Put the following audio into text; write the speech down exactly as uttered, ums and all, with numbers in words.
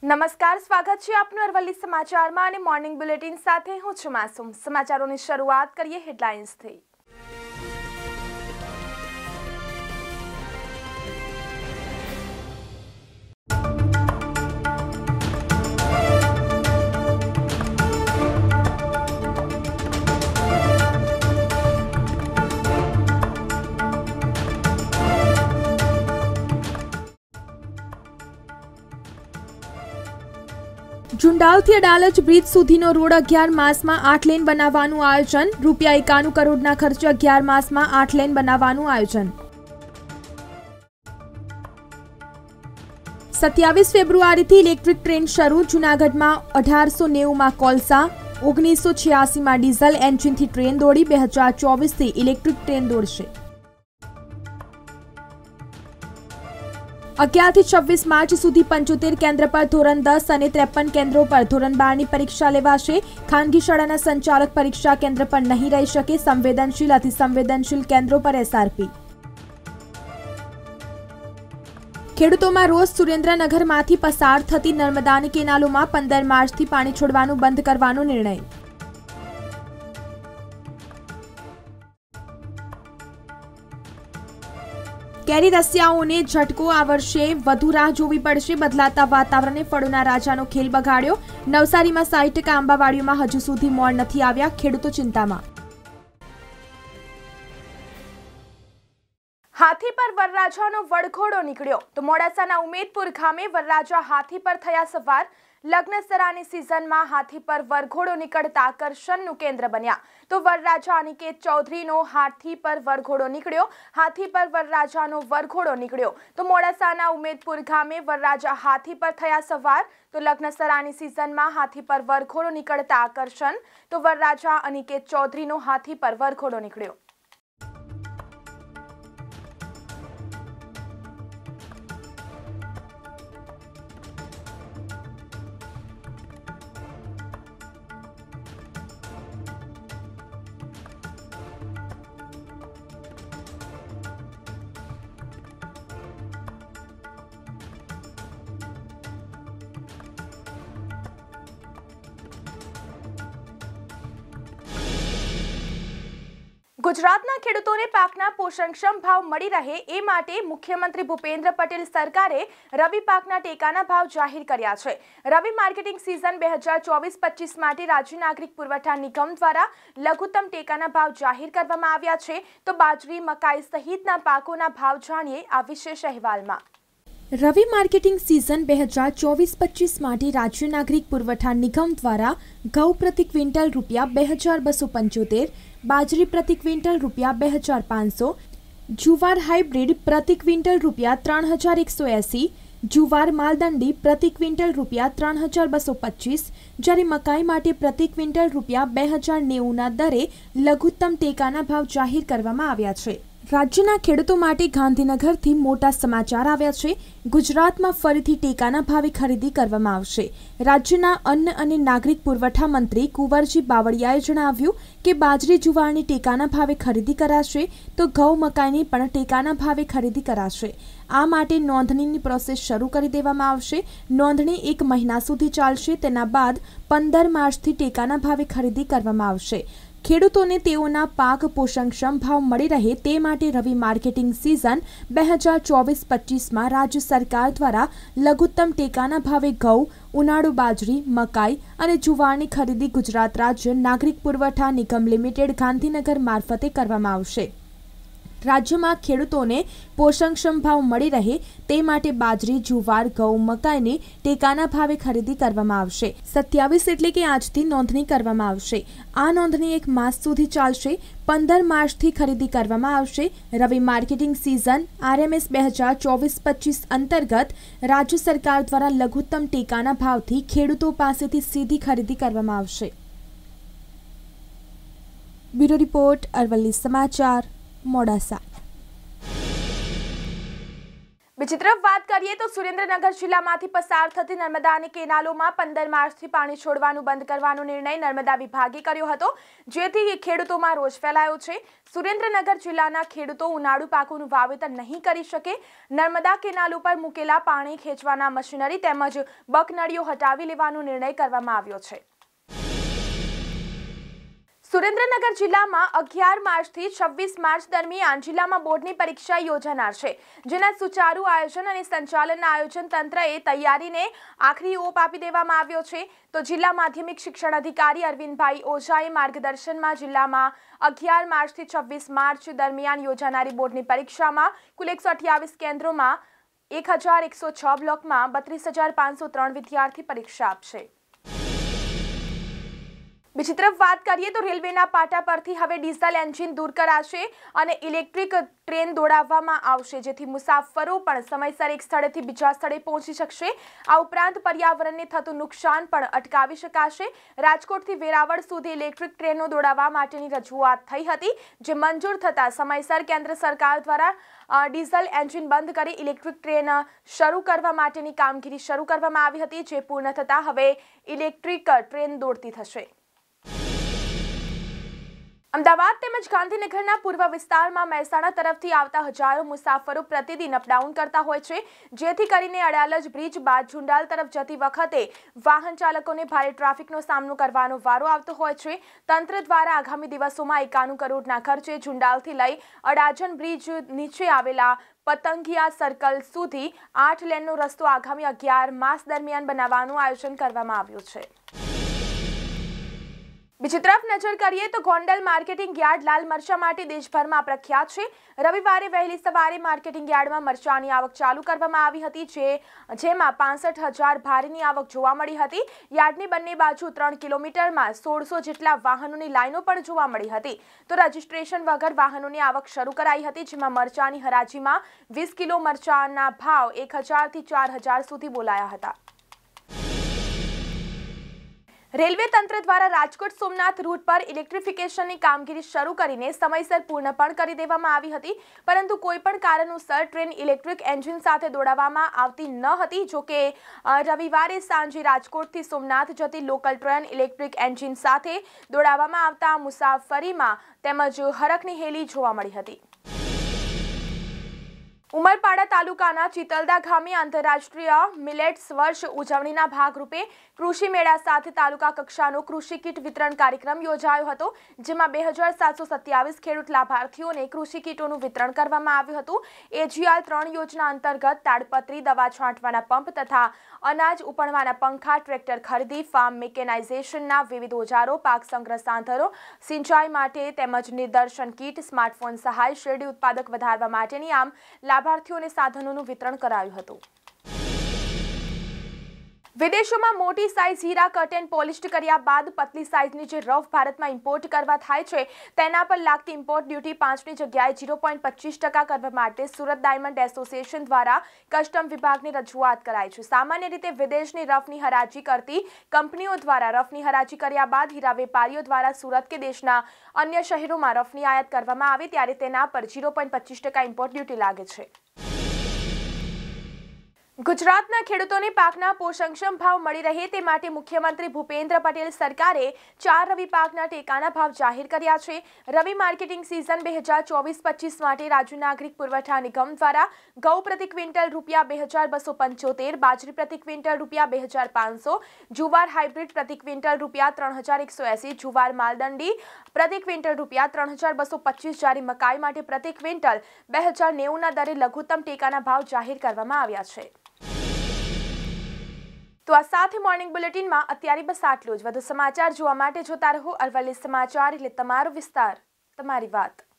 નમસ્કાર, સ્વાગત છે આપનું અરવલ્લી સમાચારમાં અને મોર્નિંગ બુલેટિન સાથે હું છું માસૂમ। સમાચારોની શરૂઆત કરીએ હેડલાઇન્સથી। जुंडालથી અડાલજ બ્રિજ સુધીનો રોડ અગિયાર માસમાં આઠ લેન બનાવવાનું આયોજન। રૂપિયા એકાણું કરોડના ખર્ચે અગિયાર માસમાં આઠ લેન બનાવવાનું આયોજન। સત્યાવીસ ફેબ્રુઆરીથી ઇલેક્ટ્રિક ટ્રેન શરૂ। જૂનાગઢમાં અઢારસો નેવુંમાં કોલસા, ઓગણીસો છ્યાસીમાં ડીઝલ એન્જિનથી ટ્રેન દોડી। બે હજાર ચોવીસથી ઇલેક્ટ્રિક ટ્રેન દોડશે। અગિયારથી છવ્વીસ માર્ચ સુધી પંચોતેર કેન્દ્ર પર ધોરણ દસ અને ત્રેપન કેન્દ્રો પર ધોરણ બારની પરીક્ષા લેવાશે। ખાનગી શાળાના સંચાલક પરીક્ષા કેન્દ્ર પર નહીં રહી શકે। સંવેદનશીલ અતિ સંવેદનશીલ કેન્દ્રો પર એસઆરપી। ખેડૂતોમાં રોજ સુરેન્દ્રનગરમાંથી પસાર થતી નર્મદાની કેનાલોમાં પંદર માર્ચથી પાણી છોડવાનું બંધ કરવાનો નિર્ણય। કેરી રસિયાઓને ઝટકો આ વર્ષે વધુ રાહ જોવી પડશે। બદલાતા વાતાવરણે ફળોના રાજાનો ખેલ બગાડ્યો। નવસારીમાં સાઠ ટકા આંબાવાડીઓમાં હજુ સુધી મોડ નથી આવ્યા। ખેડૂતો ચિંતામાં। હાથી પર વરરાજાનો વડઘોડો નીકળ્યો તો મોડાસાના ઉમેદપુર ગામે વરરાજા હાથી પર થયા સવાર। લગ્નસરાની સિઝનમાં હાથી પર વરઘોડો નીકળતા આકર્ષણનું કેન્દ્ર બન્યા તો વરરાજા અનિકેત ચૌધરીનો હાથી પર વરઘોડો નીકળ્યો। હાથી પર વરરાજાનો વરઘોડો નીકળ્યો તો મોડાસાના ઉમેદપુર ગામે વરરાજા હાથી પર થયા સવાર। તો લગ્નસરાની સિઝનમાં હાથી પર વરઘોડો નીકળતા આકર્ષણ તો વરરાજા અનિકેત ચૌધરીનો હાથી પર વરઘોડો નીકળ્યો। ગુજરાતના ખેડૂતોને પાકના પોષણક્ષમ ભાવ મળી રહે એ માટે મુખ્યમંત્રી ભૂપેન્દ્ર પટેલ સરકારે રવિ પાકના ટેકાના ભાવ જાહેર કર્યા છે। રવિ માર્કેટિંગ સિઝન બે હજાર ચોવીસ પચીસ માટે રાજ્ય નાગરિક પુરવઠા નિગમ દ્વારા લઘુત્તમ ટેકાના ભાવ જાહેર કરવામાં આવ્યા છે। તો બાજરી, મકાઈ સહિતના પાકોના ભાવ જાણીએ આ વિશેષ અહેવાલમાં। રવિ માર્કેટિંગ સિઝન બે હજાર ચોવીસ પચીસ માટે રાજ્ય નાગરિક પુરવઠા નિગમ દ્વારા ઘઉં પ્રતિ ક્વિન્ટલ રૂપિયા બે હજાર બસો પંચોતેર, બાજરી પ્રતિ ક્વિન્ટલ રૂપિયા બે હજાર પાંચસો, જુવાર હાઇબ્રિડ પ્રતિ ક્વિન્ટલ રૂપિયા ત્રણ હજાર એકસો એંસી, જુવાર માલદંડી પ્રતિ ક્વિન્ટલ રૂપિયા ત્રણ હજાર બસો પચીસ, જ્યારે મકાઈ માટે પ્રતિ ક્વિન્ટલ રૂપિયા બે હજાર નેવુંના દરે લઘુત્તમ ટેકાના ભાવ જાહેર કરવામાં આવ્યા છે। રાજ્યના ખેડૂતો માટે ગાંધીનગરથી મોટા સમાચાર આવ્યા છે। ગુજરાતમાં ફરીથી ટેકાના ભાવે ખરીદી કરવામાં આવશે। રાજ્યના અન્ન અને નાગરિક પુરવઠા મંત્રી કુંવરજી બાવળિયાએ જણાવ્યું કે બાજરી જુવારની ટેકાના ભાવે ખરીદી કરાશે તો ઘઉં મકાઈની પણ ટેકાના ભાવે ખરીદી કરાશે। આ માટે નોંધણીની પ્રોસેસ શરૂ કરી દેવામાં આવશે। નોંધણી એક મહિના સુધી ચાલશે। તેના બાદ પંદર માર્ચથી ટેકાના ભાવે ખરીદી કરવામાં આવશે। ખેડૂતોને તેઓના પાક પોષણક્ષમ ભાવ મળી રહે તે માટે રવિ માર્કેટિંગ સિઝન બે હજાર ચોવીસ પચીસમાં રાજ્ય સરકાર દ્વારા લઘુત્તમ ટેકાના ભાવે ઘઉં, ઉનાળુ બાજરી, મકાઈ અને જુવારની ખરીદી ગુજરાત રાજ્ય નાગરિક પુરવઠા નિગમ લિમિટેડ ગાંધીનગર મારફતે કરવામાં આવશે। રાજ્યમાં ખેડૂતોને પોષણક્ષમ ભાવ મળી રહે તે માટે બાજરી, જુવાર, ઘઉં, મકાઈની ટેકાના ભાવે ખરીદી કરવામાં આવશે। સત્યાવીસ એટલે કે આજથી નોંધણી કરવામાં આવશે। આ નોંધણી એક માસ સુધી ચાલશે। પંદર માર્ચથી ખરીદી કરવામાં આવશે। રવિ માર્કેટિંગ સિઝન આરએમએસ બે હજાર ચોવીસ પચીસ અંતર્ગત રાજ્ય સરકાર દ્વારા લઘુત્તમ ટેકાના ભાવથી ખેડૂતો પાસેથી સીધી ખરીદી કરવામાં આવશે। બ્યુરો રિપોર્ટ, અરવલ્લી સમાચાર, મોડાસા। બીજી તરફ વાત કરીએ તો સુરેન્દ્રનગર જિલ્લામાંથી પસાર થતી નર્મદાની કેનાલોમાં પંદર માર્ચથી પાણી છોડવાનું બંધ કરવાનો નિર્ણય નર્મદા વિભાગે કર્યો હતો, જેથી ખેડૂતોમાં રોષ ફેલાયો છે। સુરેન્દ્રનગર જિલ્લાના ખેડૂતો ઉનાળુ પાકોનું વાવેતર નહીં કરી શકે। નર્મદા કેનાલ ઉપર મૂકેલા પાણી ખેંચવાના મશીનરી તેમજ બકનળીઓ હટાવી લેવાનો નિર્ણય કરવામાં આવ્યો છે। સુરેન્દ્રનગર જિલ્લામાં અગિયાર માર્ચથી છવ્વીસ માર્ચ દરમિયાન જિલ્લામાં બોર્ડની પરીક્ષા યોજાનાર છે, જેના સુચારુ આયોજન અને સંચાલનના આયોજન તંત્રએ તૈયારીને આખરી ઓપ આપી દેવામાં આવ્યો છે। તો જિલ્લા માધ્યમિક શિક્ષણ અધિકારી અરવિંદભાઈ ઓઝાએ માર્ગદર્શનમાં જિલ્લામાં અગિયાર માર્ચથી છવ્વીસ માર્ચ દરમિયાન યોજાનારી બોર્ડની પરીક્ષામાં કુલ એકસો અઠ્યાવીસ કેન્દ્રોમાં એક હજાર એકસો છ બ્લોકમાં બત્રીસ હજાર પાંચસો ત્રણ વિદ્યાર્થી પરીક્ષા આપશે। બીજી તરફ વાત કરીએ તો રેલવેના પાટા પરથી હવે ડીઝલ એન્જિન દૂર કરાશે અને ઇલેક્ટ્રિક ટ્રેન દોડાવવામાં આવશે, જેથી મુસાફરો પણ સમયસર એક સ્થળેથી બીજા સ્થળે પહોંચી શકશે। આ ઉપરાંત પર્યાવરણને થતું નુકસાન પણ અટકાવી શકાશે। રાજકોટથી વેરાવળ સુધી ઇલેક્ટ્રિક ટ્રેનો દોડાવવા માટેની રજૂઆત થઈ હતી, જે મંજૂર થતાં સમયસર કેન્દ્ર સરકાર દ્વારા ડીઝલ એન્જિન બંધ કરી ઇલેક્ટ્રિક ટ્રેન શરૂ કરવા માટેની કામગીરી શરૂ કરવામાં આવી હતી, જે પૂર્ણ થતાં હવે ઇલેક્ટ્રિક ટ્રેન દોડતી થશે। અમદાવાદ તેમજ ગાંધીનગરના પૂર્વ વિસ્તારમાં મહેસાણા તરફથી આવતા હજારો મુસાફરો પ્રતિદિન અપડાઉન કરતા હોય છે, જેથી કરીને અડાલજ બ્રિજ બાદ ઝુંડાલ તરફ જતી વખતે વાહન ચાલકોને ભારે ટ્રાફિકનો સામનો કરવાનો વારો આવતો હોય છે। તંત્ર દ્વારા આગામી દિવસોમાં એકાણું કરોડના ખર્ચે ઝુંડાલથી લઈ અડાજણ બ્રિજ નીચે આવેલા પતંગિયા સર્કલ સુધી આઠ લેનનો રસ્તો આગામી અગિયાર માસ દરમિયાન બનાવવાનું આયોજન કરવામાં આવ્યું છે। બીજી તરફ નજર કરીએ તો ગોંડલ માર્કેટિંગ યાર્ડ લાલ મરચા માટે દેશભરમાં પ્રખ્યાત છે। રવિવારે વહેલી સવારે માર્કેટિંગ યાર્ડમાં મરચાની આવક ચાલુ કરવામાં આવી હતી, જે જેમાં પાંસઠ હજાર ભારીની આવક જોવા મળી હતી। યાર્ડની બંને બાજુ ત્રણ કિલોમીટરમાં સોળસો જેટલા વાહનોની લાઈનો પણ જોવા મળી હતી। તો રજીસ્ટ્રેશન વગર વાહનોની આવક શરૂ કરાઈ હતી, જેમાં મરચાની હરાજીમાં વીસ કિલો મરચાના ભાવ એક હજારથી ચાર હજાર સુધી બોલાયા હતા। રેલવે તંત્ર દ્વારા રાજકોટ સોમનાથ રૂટ પર ઇલેક્ટ્રિફિકેશનની કામગીરી શરૂ કરીને સમયસર પૂર્ણ પણ કરી દેવામાં આવી હતી, પરંતુ કોઈપણ કારણોસર ટ્રેન ઇલેક્ટ્રિક એન્જિન સાથે દોડાવવામાં આવતી ન હતી। જોકે રવિવારે સાંજે રાજકોટથી સોમનાથ જતી લોકલ ટ્રેન ઇલેક્ટ્રિક એન્જિન સાથે દોડાવવામાં આવતા મુસાફરીમાં તેમજ હરખની હેલી જોવા મળી હતી। ઉમરપાડા તાલુકાના ચિતલદા ગામે આંતરરાષ્ટ્રીય મિલેટ્સ વર્ષ ઉજવણીના ભાગરૂપે કૃષિ મેળા સાથે તાલુકા કક્ષાનો કૃષિ કીટ વિતરણ કાર્યક્રમ યોજાયો હતો, જેમાં બે હજાર સાતસો સત્યાવીસ ખેડૂત લાભાર્થીઓને કૃષિ કીટોનું વિતરણ કરવામાં આવ્યું હતું। એજીઆર ત્રણ યોજના અંતર્ગત તાડપત્રી, દવા છાંટવાના પંપ તથા અનાજ ઉપણવાના પંખા, ટ્રેક્ટર ખરીદી, ફાર્મ મેકેનાઇઝેશનના વિવિધ ઓજારો, પાક સંગ્રહ સાધનો, સિંચાઈ માટે તેમજ નિદર્શન કીટ, સ્માર્ટફોન સહાય, શેરડી ઉત્પાદક વધારવા માટેની આમ લાભાર્થીઓને સાધનોનું વિતરણ કરાયું હતું। વિદેશોમાં મોટી સાઇઝ હીરા કટ પોલિશ્ડ કર્યા બાદ પતલી સાઇઝની જે રફ ભારતમાં ઇમ્પોર્ટ કરવા થાય છે, તેના પર લાગતી ઇમ્પોર્ટ ડ્યુટી પાંચની જગ્યાએ ઝીરો પોઈન્ટ પચીસ ટકા કરવા માટે સુરત ડાયમંડ એસોસિએશન દ્વારા કસ્ટમ વિભાગને રજૂઆત કરાઈ છે। સામાન્ય રીતે વિદેશની રફની હરાજી કરતી કંપનીઓ દ્વારા રફની હરાજી કર્યા બાદ હીરા વેપારીઓ દ્વારા સુરત કે દેશના અન્ય શહેરોમાં રફની આયાત કરવામાં આવે ત્યારે તેના પર ઝીરો પોઈન્ટ પચીસ ટકા ઇમ્પોર્ટ ડ્યુટી લાગે છે। ગુજરાતના ખેડૂતોને પાકના પોષણક્ષમ ભાવ મળી રહે તે માટે મુખ્યમંત્રી ભૂપેન્દ્ર પટેલ સરકારે ચાર રવિ પાકના ટેકાના ભાવ જાહેર કર્યા છે। રવિ માર્કેટિંગ સિઝન બે હજાર ચોવીસ પચીસ માટે રાજ્ય નાગરિક પુરવઠા નિગમ દ્વારા ઘઉં પ્રતિ ક્વિન્ટલ રૂપિયા બે હજાર બસો પંચોતેર, બાજરી પ્રતિ ક્વિન્ટલ રૂપિયા બે હજાર પાંચસો, જુવાર હાઇબ્રિડ પ્રતિ ક્વિન્ટલ રૂપિયા ત્રણ હજાર એકસો એસી, જુવાર માલદંડી પ્રતિ ક્વિન્ટલ રૂપિયા ત્રણ હજાર બસો પચીસ, જ્યારે મકાઈ માટે પ્રતિ ક્વિન્ટલ બે હજાર નેવુંના દરે લઘુત્તમ ટેકાના ભાવ જાહેર કરવામાં આવ્યા છે। તો આ સાથે મોર્નિંગ બુલેટિનમાં અત્યારે બસ આટલું જ। વધુ સમાચાર જોવા માટે જોતા રહો અરવલ્લી સમાચાર, એટલે તમારો વિસ્તાર, તમારી વાત।